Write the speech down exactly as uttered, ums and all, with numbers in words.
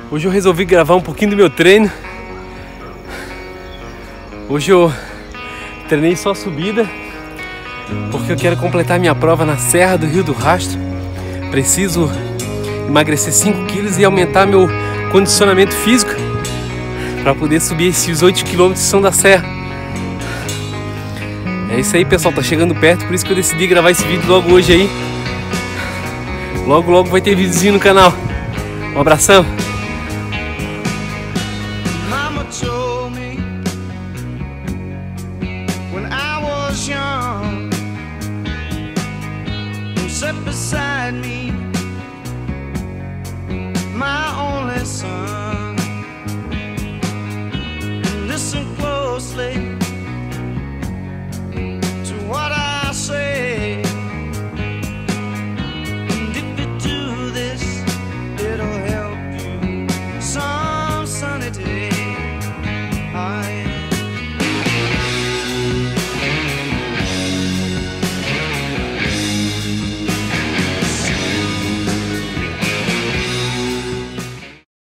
Hoje eu resolvi gravar um pouquinho do meu treino. Hoje eu treinei só subida, porque eu quero completar minha prova na Serra do Rio do Rastro. Preciso emagrecer cinco quilos e aumentar meu condicionamento físico para poder subir esses oito quilômetros de São da Serra. É isso aí, pessoal, tá chegando perto, por isso que eu decidi gravar esse vídeo logo hoje aí. Logo, logo vai ter videozinho no canal. Um abração. Mama told me when I was young, who sat beside me, my only son.